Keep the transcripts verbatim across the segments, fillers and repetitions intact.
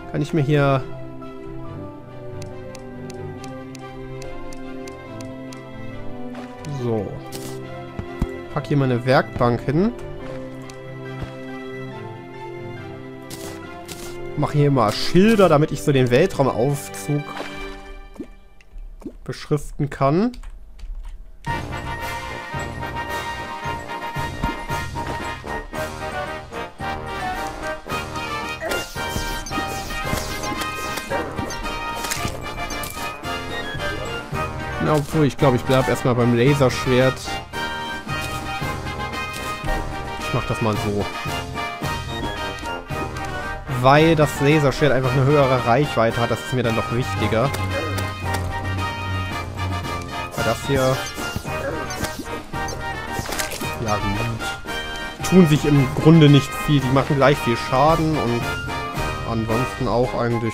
Kann ich mir hier... So. Pack hier meine Werkbank hin. Mache hier mal Schilder, damit ich so den Weltraumaufzug beschriften kann. Na, obwohl, ich glaube, ich bleibe erstmal beim Laserschwert. Ich mache das mal so. Weil das Laserschwert einfach eine höhere Reichweite hat, das ist mir dann doch wichtiger. Weil das hier... Ja gut. Tun sich im Grunde nicht viel. Die machen gleich viel Schaden und ansonsten auch eigentlich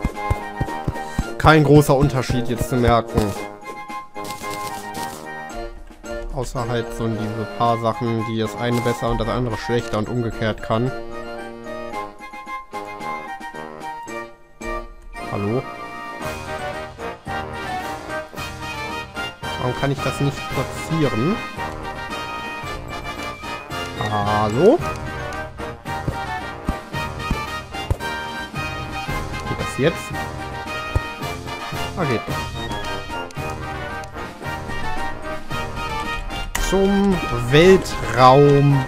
kein großer Unterschied jetzt zu merken. Außer halt so diese paar Sachen, die das eine besser und das andere schlechter und umgekehrt kann. Hallo? Warum kann ich das nicht platzieren? Hallo? Geht das jetzt? Ah, geht doch. Zum Weltraumaufzug.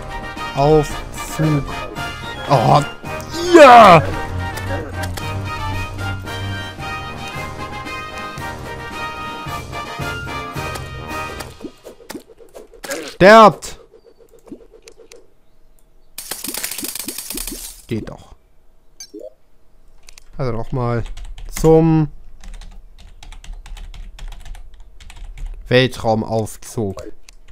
Oh, ja! Sterbt! Geht doch. Also nochmal zum Weltraumaufzug.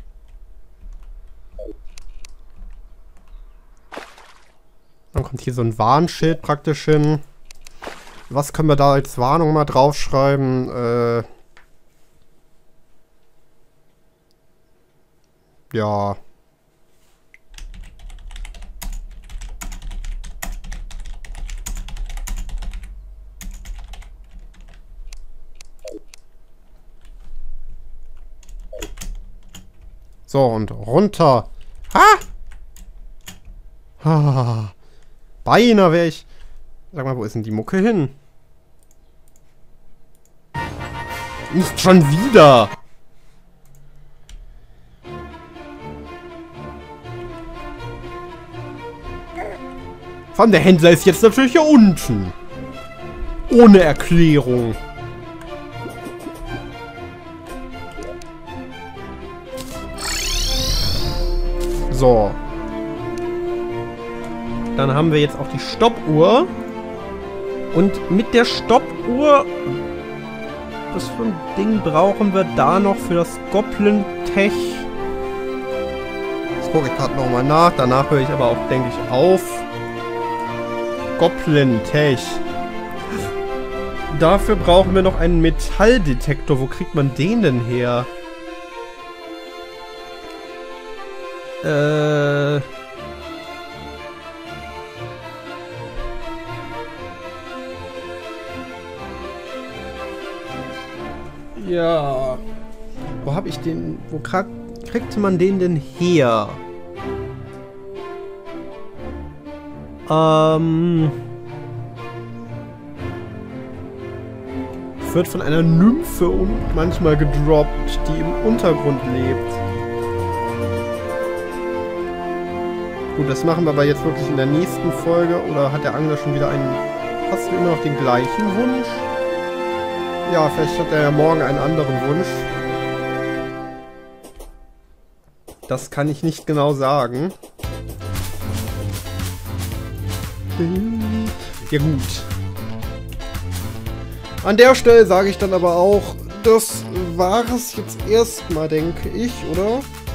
Dann kommt hier so ein Warnschild praktisch hin. Was können wir da als Warnung mal draufschreiben? Äh... Ja. So, und runter. Ha! Ha! Beinahe wäre ich... Sag mal, wo ist denn die Mucke hin? Nicht schon wieder! Vor allem der Händler ist jetzt natürlich hier unten. Ohne Erklärung. So. Dann haben wir jetzt auch die Stoppuhr. Und mit der Stoppuhr... Was für ein Ding brauchen wir da noch für das Goblin-Tech? Das gucke ich gerade nochmal nach. Danach höre ich aber auch, denke ich, auf. Goblin-Tech. Dafür brauchen wir noch einen Metalldetektor. Wo kriegt man den denn her? Äh... Ja. Wo hab ich den... Wo kriegt man den denn her? Ähm... Wird von einer Nymphe und manchmal gedroppt, die im Untergrund lebt. Gut, das machen wir aber jetzt wirklich in der nächsten Folge. Oder hat der Angler schon wieder einen... Hast du immer noch den gleichen Wunsch? Ja, vielleicht hat er ja morgen einen anderen Wunsch. Das kann ich nicht genau sagen. Ja gut. An der Stelle sage ich dann aber auch, das war es jetzt erstmal, denke ich, oder?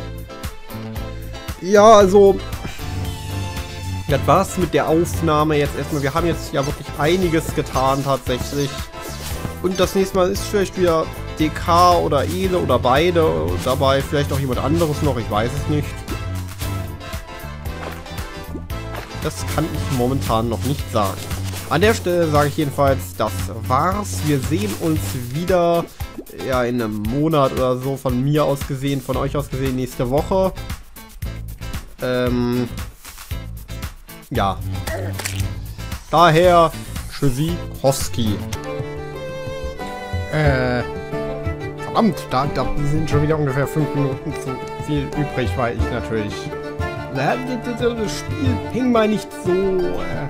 Ja, also... Das war's mit der Aufnahme jetzt erstmal. Wir haben jetzt ja wirklich einiges getan tatsächlich. Und das nächste Mal ist vielleicht wieder D K oder Ele oder beide dabei. Vielleicht auch jemand anderes noch, ich weiß es nicht. Das kann ich momentan noch nicht sagen. An der Stelle sage ich jedenfalls, das war's. Wir sehen uns wieder ja, in einem Monat oder so, von mir aus gesehen, von euch aus gesehen, nächste Woche. Ähm, ja. Daher, Tschüssikowski. Äh, verdammt, da, da sind schon wieder ungefähr fünf Minuten zu viel übrig, weil ich natürlich... Das Spiel hing mal nicht so... Äh,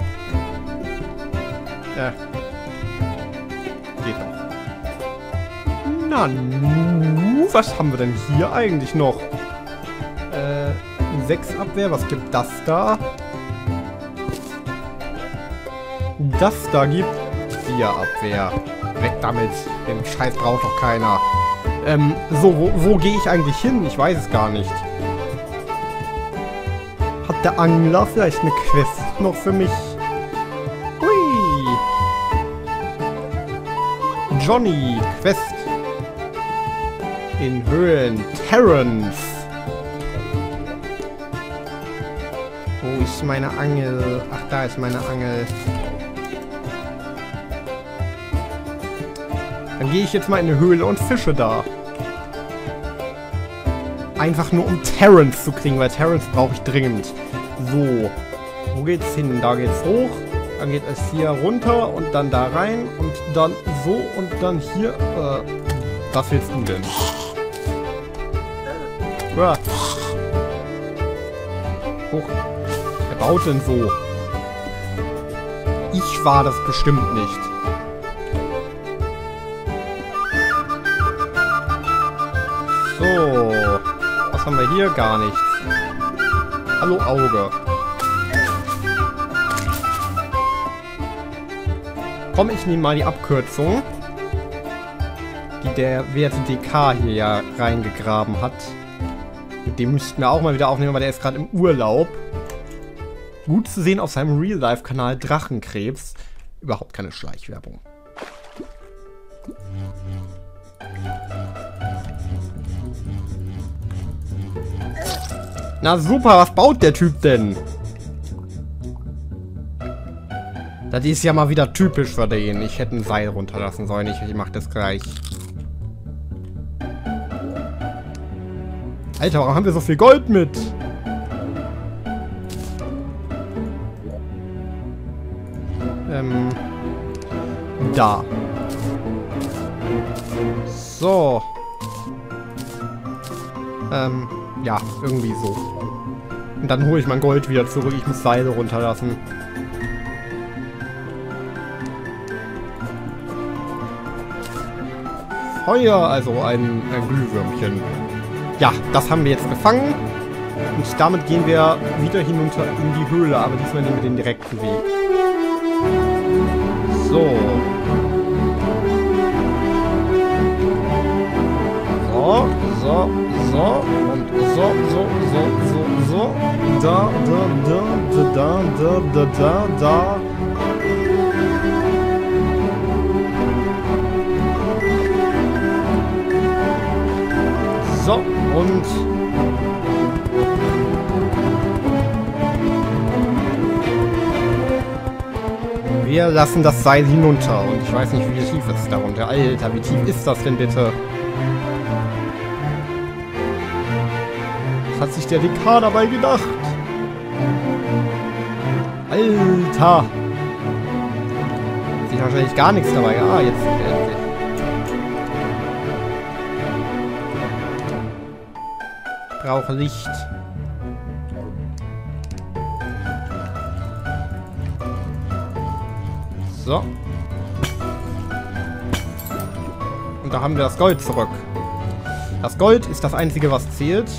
äh, geht doch. Na nu, was haben wir denn hier eigentlich noch? Äh, sechs Abwehr, was gibt das da? Das da gibt vier Abwehr. Weg damit, den Scheiß braucht doch keiner. Ähm, so, wo, wo gehe ich eigentlich hin? Ich weiß es gar nicht. Hat der Angler vielleicht eine Quest noch für mich? Hui! Johnny, Quest. In Höhlen. Terrence. Wo ist meine Angel? Ach, da ist meine Angel. Dann gehe ich jetzt mal in eine Höhle und fische da. Einfach nur um Terrence zu kriegen, weil Terrence brauche ich dringend. So. Wo geht's hin? Da geht's hoch. Dann geht es hier runter und dann da rein. Und dann so und dann hier. Äh, was willst du denn? Ja. Hoch. Wer baut denn so? Ich war das bestimmt nicht. So. Was haben wir hier? Gar nichts. Hallo Auge. Komm, ich nehme mal die Abkürzung, die der werte D K hier ja reingegraben hat. Mit dem müssten wir auch mal wieder aufnehmen, weil der ist gerade im Urlaub. Gut zu sehen auf seinem Real-Life-Kanal Drachenkrebs. Überhaupt keine Schleichwerbung. Na super, was baut der Typ denn? Das ist ja mal wieder typisch für den. Ich hätte ein Seil runterlassen sollen. Ich, ich mach das gleich. Alter, warum haben wir so viel Gold mit? Ähm. Da. So. Ähm. Ja, irgendwie so. Und dann hole ich mein Gold wieder zurück. Ich muss Seile runterlassen. Feuer, also ein, ein Glühwürmchen. Ja, das haben wir jetzt gefangen. Und damit gehen wir wieder hinunter in die Höhle. Aber diesmal nehmen wir den direkten Weg. So. So, so, so. Und so, so, so, so, so. Da, da, da, da, da, da, da, da. So, und... wir lassen das Seil hinunter. Und ich weiß nicht, wie tief es darunter. Alter, wie tief ist das denn bitte? Was hat sich der D K dabei gedacht? Alter! Hat sich wahrscheinlich gar nichts dabei. Ah, jetzt... Äh, brauche Licht. So. Und da haben wir das Gold zurück. Das Gold ist das Einzige, was zählt.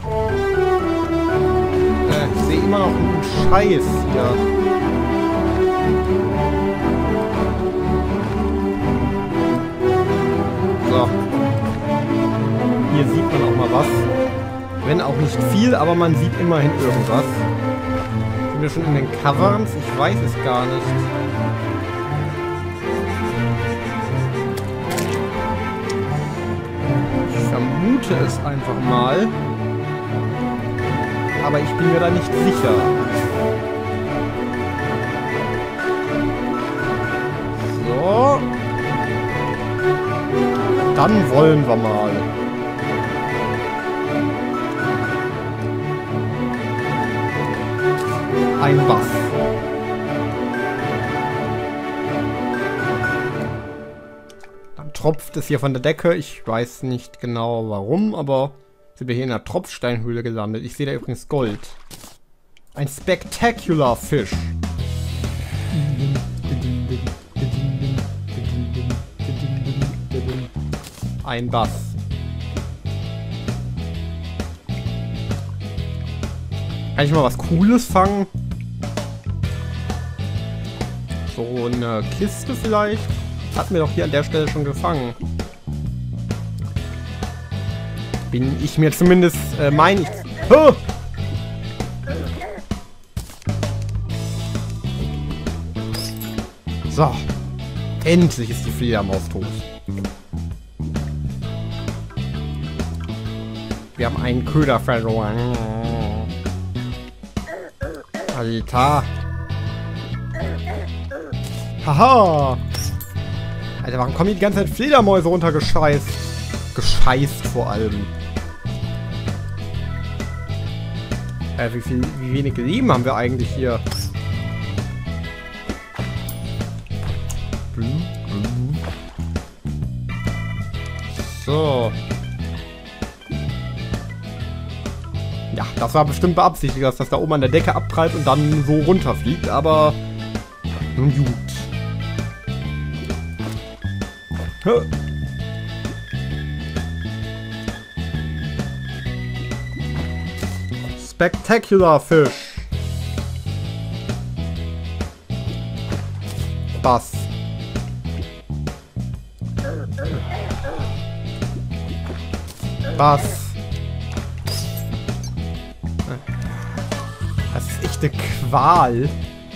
Äh, ich sehe immer noch einen Scheiß hier. So. Hier sieht man auch mal was. Wenn auch nicht viel, aber man sieht immerhin irgendwas. Sind wir schon in den Caverns? Ich weiß es gar nicht. Ich vermute es einfach mal. Aber ich bin mir da nicht sicher. Dann wollen wir mal. Ein Bass. Dann tropft es hier von der Decke. Ich weiß nicht genau warum, aber sind wir hier in einer Tropfsteinhöhle gelandet. Ich sehe da übrigens Gold. Ein Spectacular Fish. Ein Bass. Kann ich mal was Cooles fangen? So eine Kiste vielleicht? Hatten wir doch hier an der Stelle schon gefangen. Bin ich mir zumindest, äh, mein ich... Oh! So. Endlich ist die Fledermaus tot. Wir haben einen Köder verloren. Alter. Haha. Alter, warum kommen hier die ganze Zeit Fledermäuse runtergescheißt? Gescheißt vor allem. Äh, wie viel, wie wenig Leben haben wir eigentlich hier? So. Ja, das war bestimmt beabsichtigt, dass das da oben an der Decke abprallt und dann so runterfliegt, aber nun gut. Huh. Spectacular Fish. Bass. Bass. Das ist echt eine Qual.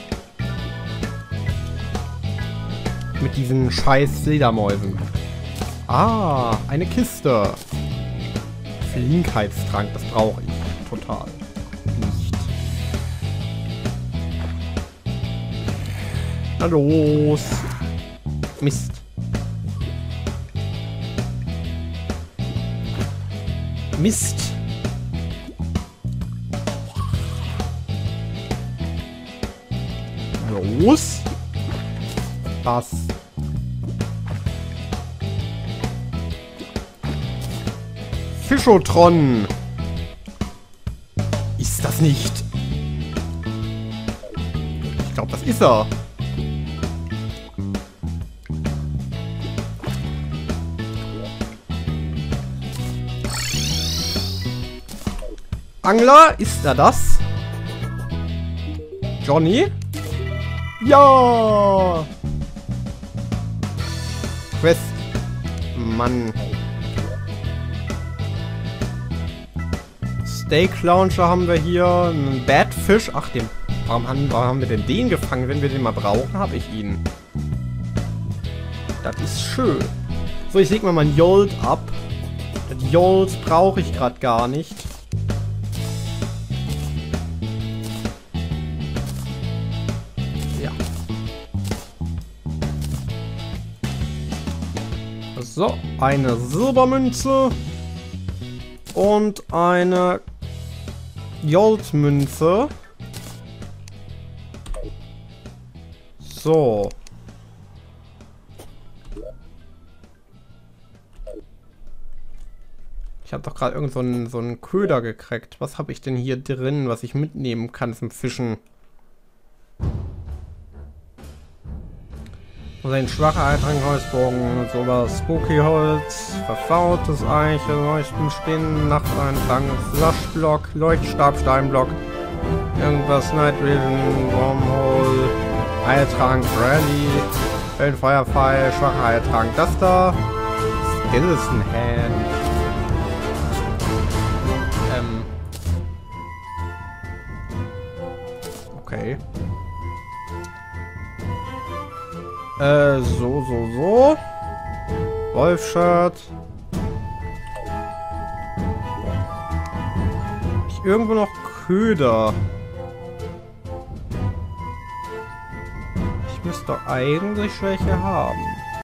Mit diesen scheiß Fledermäusen. Ah, eine Kiste. Flinkheitstrank, das brauche ich total nicht. Na los. Mist. Mist. Los. Was? Fischotron. Ist das nicht? Ich glaube, das ist er. Angler, ist er das? Johnny? Ja! Quest. Mann. Steak Launcher haben wir hier. Einen Badfish. Ach, den. Warum haben, warum haben wir denn den gefangen? Wenn wir den mal brauchen, habe ich ihn. Das ist schön. So, ich leg mal mein Jolt ab. Das Jolt brauche ich gerade gar nicht. So, eine Silbermünze und eine Goldmünze. So. Ich habe doch gerade irgend so einen, so einen Köder gekriegt. Was habe ich denn hier drin, was ich mitnehmen kann zum Fischen? Ein schwacher Eitrank-Holzbogen, sowas, Spooky-Holz, verfaultes Eiche, Leuchten, Spinnen, Nachteintrag, Flaschblock, Leuchtstab, Steinblock, irgendwas, Night Vision, Wormhole, Heiltrank, Rally, Wellenfeuerpfeil, schwacher Heiltrank, das da, Skeleton Hand. Ähm. Okay. Äh, so, so, so. Wolf-Shirt. Ich irgendwo noch Köder. Ich müsste doch eigentlich welche haben.